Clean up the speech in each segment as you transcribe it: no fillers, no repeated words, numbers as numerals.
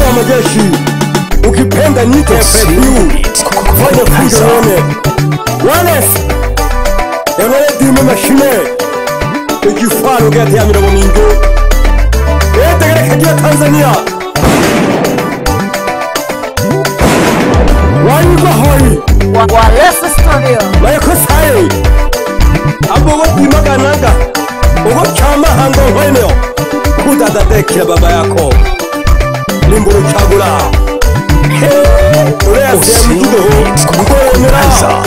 wa majeshi, ukipenda nite FFU, fanya fujo one Wallace Enwele dime mashine Ejifaro gati ya mira wamingo tegere kajia Tanzania Wanyuka hoi Wallace Studio Mayako sae Abo wadi magananga Ogo chama hango hoeneo Kudada dekya baba yako Limburu chagula Urea sehemu judo Mkoenera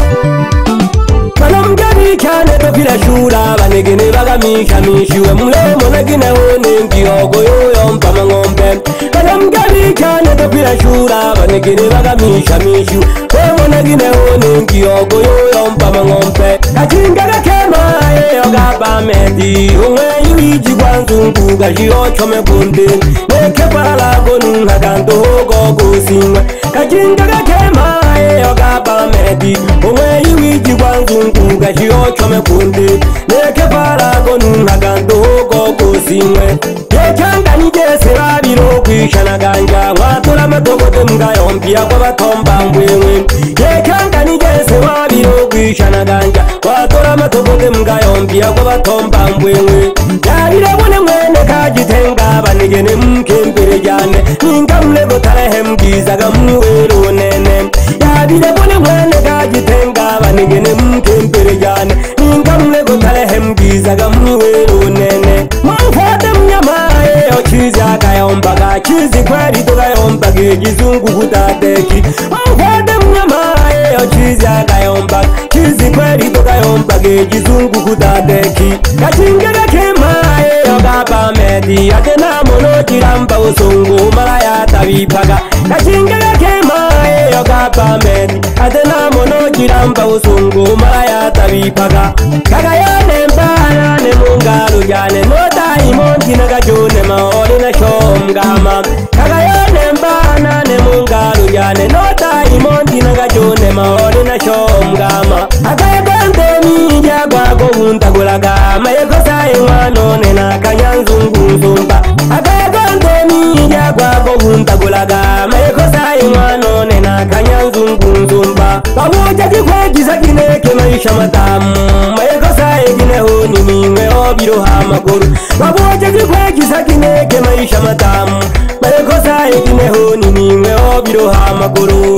Manamgani kane tofila shura Banegene bagamisha mishiwe Mlemo nagine hone Ngiyogo yoyo mpama ngombe Manamgani kane tofila shura Banegene bagamisha mishiwe Mlemo nagine hone Ngiyogo yoyo mpama ngombe Kajingaga kema Yoga bameti Unwe yuiji kwanzungu Gajiyo chome kunde Neke parala gonu Haganto hogo kusinwe Kajingaga kema Yoga bameti Unwe yuiji kwanzungu Gajiyo chome kunde Neke parala gonu Haganto hogo kusinwe Yekanga nijese babiro Kwishana ganja Watura matogote mga yompia Kwa batomba mbwewe Yekanga nijese babiro Kwishana ganja Watura matogote mga yompia Kwa batomba mbwewe Yabire bune mwene kajitenga Banigene mkempere jane Ningamle gotare mgizaga mwero nene Yabire bune mwene kajitenga Banigene mkempere jane Ningamle gotare mgizaga mwero nene Mfate mnyamae Ochizi akayombaga Chizi kweri tokayombaga Gizungu kutateki Mfate mnyamae Ochizi akayombaga Chizi kweri tokayombaga Gizungu kutateki Kachingega kemae Yoga bameti Atena mono chiramba usungu Malaya tabipaga Kachingega kemae Yoga bameti Atena mono chiramba usungu Malaya tabipaga Kagayane mbana ne mungalu jane Nota imonti nagajone maori na shomgama Kagayane mbana ne mungalu jane Nota imonti nagajone maori na shomgama Akayagante mija kwa kohunta gulaga Mayeko sae wano nena kanyanzungu nzumba Akayagante mija kwa kohunta gulaga Mayeko sae wano nena kanyanzungu nzumba Pamoja kikwejiza kineke maisha matamu Mayeko sae kineho ni mingwe obiro hamakuru Pamoja kikwejiza kineke maisha matamu Mayeko sae kineho ni mingwe obiro hamakuru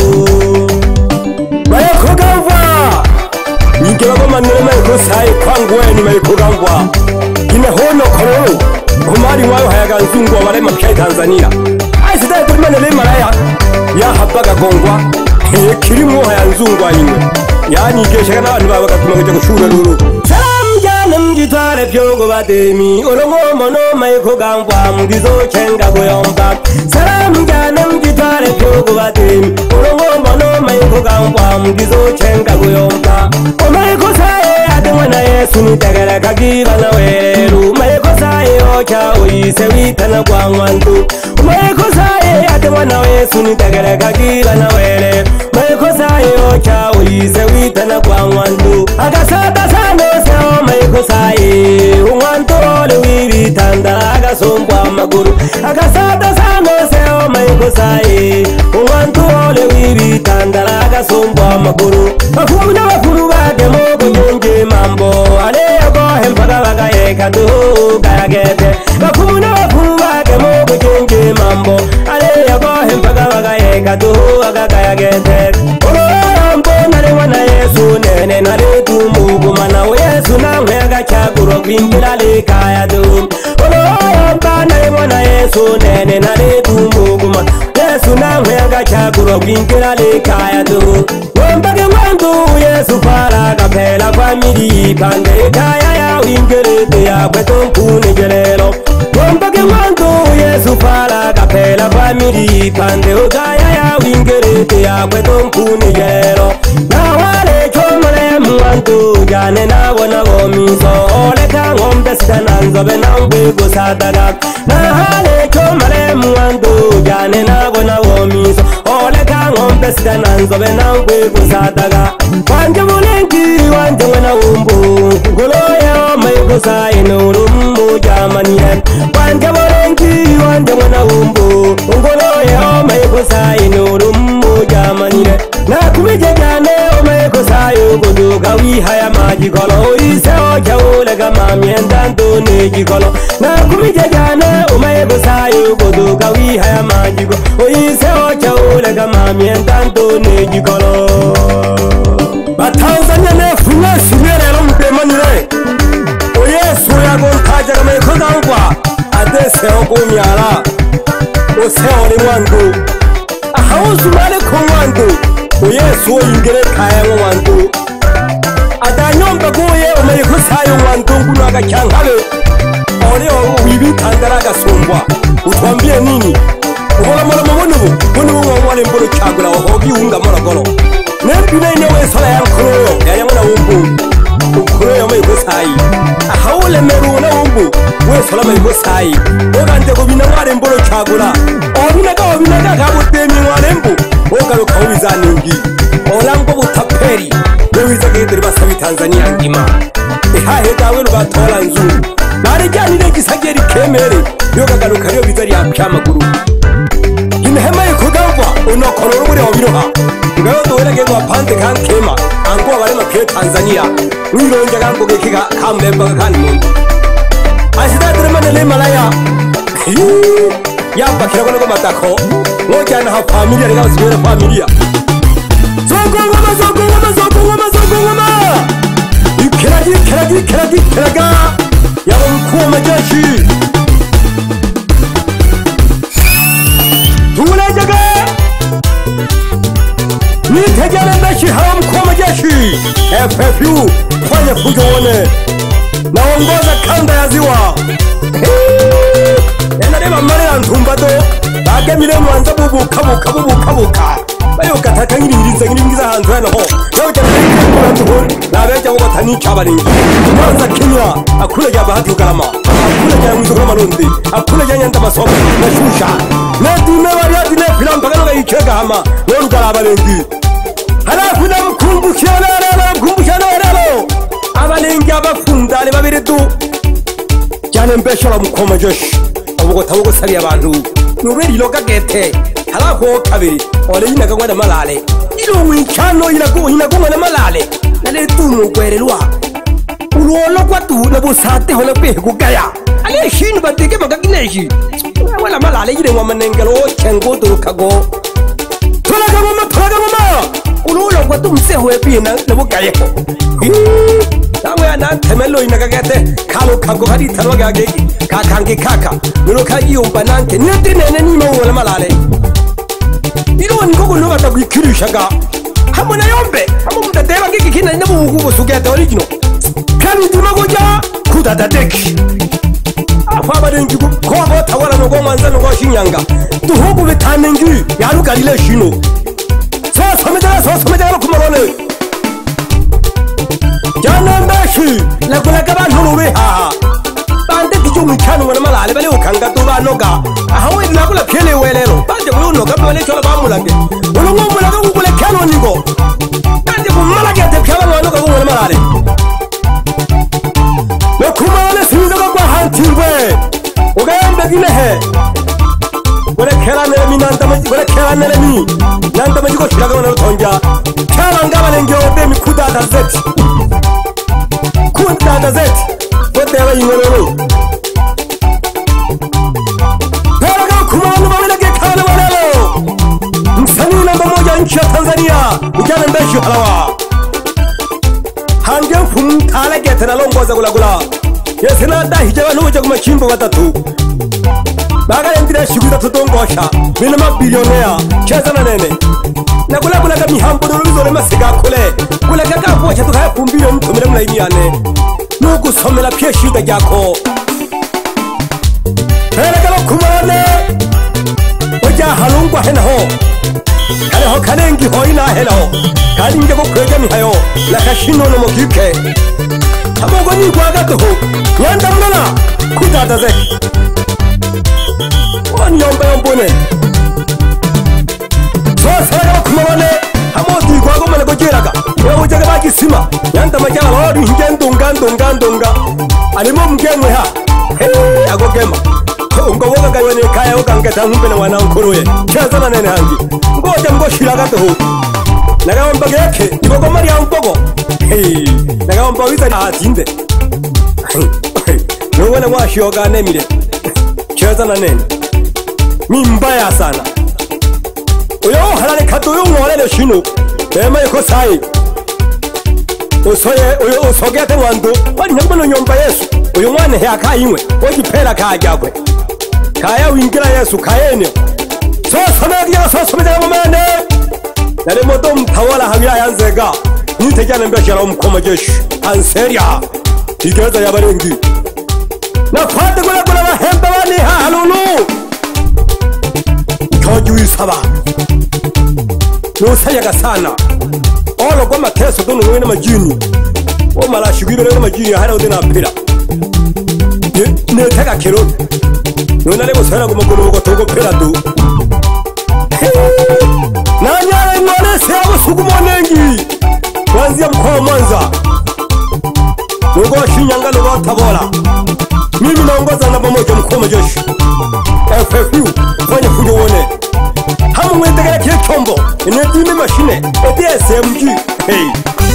Mayeko gava Nike waboma nilema yuko sae kwangu weni mayuko gangwa Kine hono kororo Kumari wayo hayaga nzungu wa walema pia Tanzania Aisitae kulimane lema raya Ya habaga gongwa Kirimu haya nzungu wa inwe Yani ikesha kana wanu baba katumangija kushura lulu Salam jane mjitware pyogo batemi Olongo mono mayuko gangwa Mgizo chenga goyomba Salam jane mjitware pyogo batemi Olongo mono mayuko gangwa Mgizo chenga goyomba Omayeko sae ademwana Yesu nitegele kagiba na weru Mayeko sae ocha uise witana kwa mwantu Mayeko sae ademwana Yesu nitegele kagiba na wele Mayeko sae ocha uise witana kwa mwantu Agasada sano seo mayeko sae Umwantu ole wibitanda agasombwa maguru Agasada sano seo mayeko sae Umwantu ole wibitanda agasombwa maguru Bakumu na bakuru bage mogo njonge mambo Aleyo gohe mpaka bagayeka duhu gayagete Bakumu na bakuru bage mogo njonge mambo Aleyo gohe mpaka bagayeka duhu gayagete Olo mbona lewa na Yesu nene na letu muguma na Yesu na mwega chakuro kwimbila lekaya duhu Olo mbona lewa na Yesu nene na letu muguma Yesu na mwega chakuro kwimbila lekaya duhu Wambage wandu Yesu para kapela kwa midi pande kaya ya wingerete ya kweto mpune jelelo Wambage wandu Yesu para kapela kwa midi pande kaya ya wingerete ya kweto mpune jelelo Na wale chomole mwandu jane na wana gomiso Ole ka ngombe sita nanzobe na mbego sadaga Na wale chomole mwandu jane na wana gomiso Ole ka ngombe sita nanzobe na mbego sadaga Wanje mulengi wanje wena umbu Ngoloye o mayego sae nurumbu jamaniye Wanje mulengi wanje wena umbu Ngoloye jikolo ise ocha ule kama miendando ne jikolo na kumije jane umayego sayo goduka wihaya majiko ise ocha ule kama miendando ne jikolo Batanzania ne funa sibere lo mpemanire Oyesu yago kaja kama ikodangwa adese okumyala Oseori wandu Ahausu male kumwandu Oyesu oyingere kaya mwandu Adanyomba goye umayiko sayo mwandu Nguno agachankale Oleo wibi kandara agasumbwa Utuambie nini Ugola mola mwonubu mwale mbolo chagula Ohogi unga mola golo Nempina inewe sola ya mkuroyo Ya yamuna umbu Ukuroyo umayiko sayi Ahawule meru na umbu We sola mayiko sayi Ogante kubina mwale mbolo chagula Obinaga kabutemi mwale mbu Ogalo kaubiza ningi Olambo butaperi Wewiza gederi basabi Tanzania ngima Ehahe dawe lubatola nzu Narijani negisageri kemere Yoga galuka riyo bizari ya pyamaguru Inehema yukugamba Unokono rumuri wabiroha Ngayo duwele gego wapante kankema Anguwa walema kwe Tanzania Wironja gango gekika kamlemba kakani mundu Asidatire manele malaya Yapa kira kono matako Ngoja na ha familia Nga usiwele familia Zogongoma Ikiraga Yaba mkuu majeshi Tulejaga Nitegele meshi hawa mkuu majeshi FFU Fanya fujo one Naongoza kanda ya ziwa Yanareba marela ntumbado Bage mire mwanza bubuka Bayo kataka ngiriza hanzo hano ho Yawe jana Nabeja uba tani chabalingi Mwanza Kenya Akula ya bahati ukalama Akula ya mwizo kama lundi Akula ya nyanda masomo Nashusha Nedime wariati ne filamba Kanoga ikega hama Nolu kalabalingi Halafu na mkumbushana warelo Abalingi abafundali babiritu Jane mbeshala mkoma josh Abugo tabugo sari abantu Nureli loka gete Halafu kabiri Ole yinaga ngwada malale Ilo winchano yinaga ngwada malale Nale tumu kwerelwa Uruolo kwa tu Nabusate hona pehe kugaya Ale shinu batike magagineshi Wala malale yine wamanengelo Chengo turukago Tulaga mama Uruolo kwa tu mseho epi Nabugayeho Nawe anantemelo yinaga gete Kalo kago hadi tanwa gagegi Kakange kaka Nuloka yiyumba nante Nete nene nima wala malale Ilo nikogo nuga tabikirishaga Hamu na yombe Hamu mtateba kiki kina inabu hukubo sugeta original Kani tumagoja Kudadadeki Afaba dengi Kogo tawala nugo manza nugo shinyanga Tuhugu vitanengi Yaruka lile shino Somejala kumarone Jana mbeshi Lakulaga banturuwe haa Bande kijungu chanu wana malale Bale ukanga tuba noga Ahawe nakula pele welero Bande unoga Bale chola bamulange Ulungu mulaga ukule kano nigo Bande kumalage Tepyala wanoga wana malale Nukumalane sinza kwa hantiwe Ugayambe ginehe Wale kera neremi Nanta majiko shilaga wana utonja Kera ngaba lenge odemi kudada zeti Kudada zeti Wote yawa ingololo Peraga kumanu mawelege kana walelo Msanii namba moja nchi ya Tanzania Ujane mbeshi halawa Hange mfumtale gete na longoza gula Yesena da hijawa nuja kumachimbo watatu Baga yendira shiguza tutongosha Mina mabilionea Cheza na nene Na gula kamihambu Nuluzole masiga kule Gula kakabuwa tukaya fumbio mtumile mulaimiane Nugu somela pia shida jako Peregalo kumane Oja halungwa hena ho Kale ho kanengi hoina hena ho Kali njego kwege mihayo Nakashino no mokike Hamogo ni guagato ho Nyanda mnana Kudada zeki Wani yombone Peregalo kumane Hamoti guago malego jiraga Wewe jaga baki sima Nyanda majala Ori ndonga Alimo mgenwe ha Ago gema Ngo woga gayone kaya woga ngeta ngumbe na wana nkuruye Cheza na nene hangi Ngoja mgo shiragato ho nagamba geke igogo maria mpogo nagamba wita atinde nongona mwashoga nemire cheza na nene mi mbaya sana uyo halale kato uyo ngolele shino ema yuko sai usoye uyo usogete wandu wali nabona nyomba Yesu uyo mwana he akayimwe ogipera kajagwe kaya wingira Yesu kayene so nagiye so meze mumene nare modo mtawala habira yanzega nitegana mbashara umukoma jeshi anseria igeza yabarengi na kwate gula bahemba bani halulu toju isaba no sayaga sana olo kwa mateso dono wena majini o malashi gwibere majini hara odena pira ne tega kero no nale go sara go magolo go togo pira do na nyara ngone sabo sugumonengi kwanzia mkoa Mwanza Mungu Shinyanga na Tabora. Mimi naongoza na pamoja mkoa majeshi FFU fanya fujo uone hamu mwetegele kile chombo inetime mashine SMG hey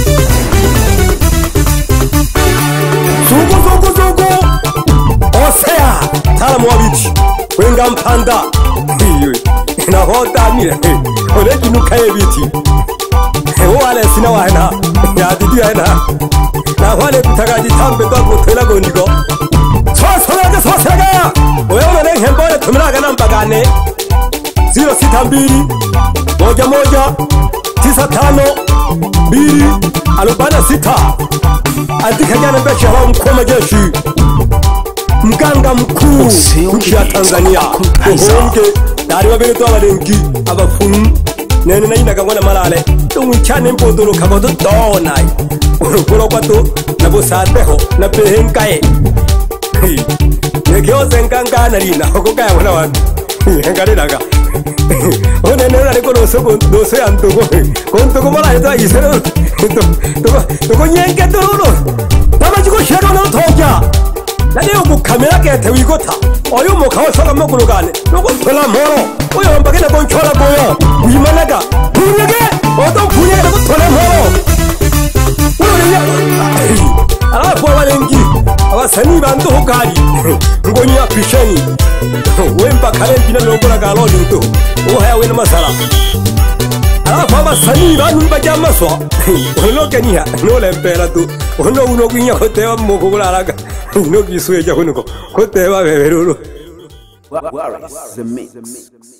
Zugu Osea tala mwabiti wenga mpanda na hota mire oleki nukaye biti wale sina wana ya didi yana na wale kutagaji tambe ndo kutela gondigo sosaga wewe na hembole tumiraga namba gane 062 11 95 2 46 andika jana mbesha wa mkoma jeshi mganga mkuu nchi ya Tanzania honge dari wabere to abarengi abafunu nene nainaga ngona malale tumwichane mpodoro kabodo donai urukuro kwato nabusateho na pehenkae nekyoze ngangana rina okokaya bona wantu ngariraga one nera reko doso ya ntugo kontugo mala yeto isero tugo nyenge turuno tamachiko shero no toja nani ugukamera kete wigota oyo mukawa shoga mugurugane nuko tola moro oyo mbagene bonchora goyo uyimanaga kunyege odo kunyege nuko tola moro alafu walengi abasani bantu hokari ngonya pishani wemba kalembi na longora galoni nto ohaya wena masala alafu abasani bantu bajamaswa olokeniya nole mpera tu ono uno kwinya kotewa mukugularaga no gisuye jahunuko kotewa beberuru What is the mix?